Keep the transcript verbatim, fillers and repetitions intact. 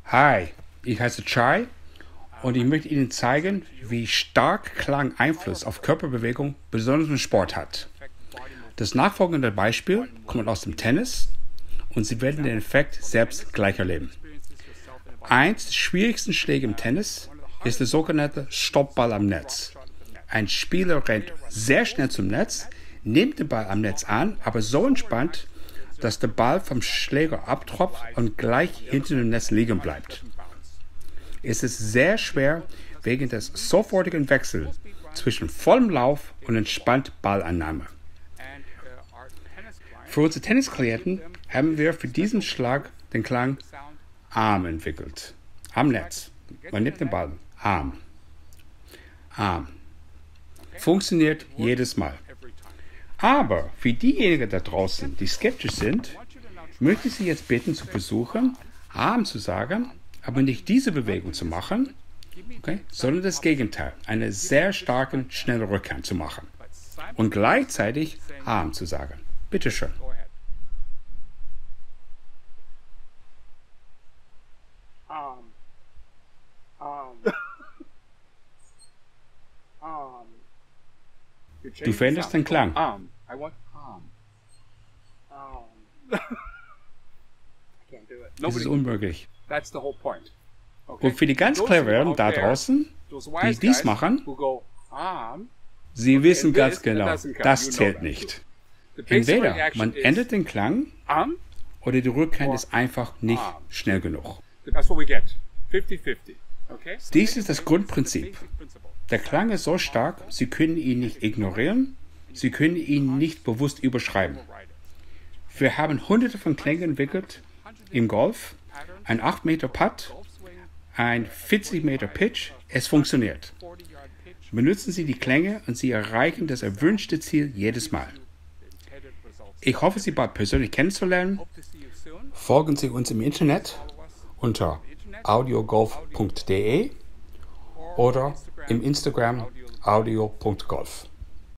Hi, ich heiße Chai und ich möchte Ihnen zeigen, wie stark Klang Einfluss auf Körperbewegung, besonders im Sport hat. Das nachfolgende Beispiel kommt aus dem Tennis und Sie werden den Effekt selbst gleich erleben. Eins der schwierigsten Schläge im Tennis ist der sogenannte Stoppball am Netz. Ein Spieler rennt sehr schnell zum Netz, nimmt den Ball am Netz an, aber so entspannt, dass der Ball vom Schläger abtropft und gleich hinter dem Netz liegen bleibt. Es ist sehr schwer, wegen des sofortigen Wechsels zwischen vollem Lauf und entspannt Ballannahme. Für unsere Tennisklienten haben wir für diesen Schlag den Klang Arm entwickelt. Am Netz. Man nimmt den Ball. Arm. Arm. Funktioniert jedes Mal. Aber für diejenigen da draußen, die skeptisch sind, möchte ich Sie jetzt bitten zu versuchen, Arm zu sagen, aber nicht diese Bewegung zu machen, okay, sondern das Gegenteil, eine sehr starke, schnelle Rückhand zu machen und gleichzeitig Arm zu sagen. Bitte schön. Arm. Arm. Arm. Du veränderst den Klang. Arm. I want arm. Arm. I can't do it. Das ist unmöglich. That's the whole point. Okay? Und für die ganz cleveren da draußen, die dies machen, sie wissen ganz genau, das zählt nicht. Entweder man ändert den Klang oder die Rückhand ist einfach nicht schnell genug. Dies ist das Grundprinzip. Der Klang ist so stark, Sie können ihn nicht ignorieren, Sie können ihn nicht bewusst überschreiben. Wir haben hunderte von Klängen entwickelt im Golf, ein acht Meter Putt, ein vierzig Meter Pitch, es funktioniert. Benutzen Sie die Klänge und Sie erreichen das erwünschte Ziel jedes Mal. Ich hoffe, Sie bald persönlich kennenzulernen. Folgen Sie uns im Internet unter audiogolf punkt de oder im Instagram audio punkt golf.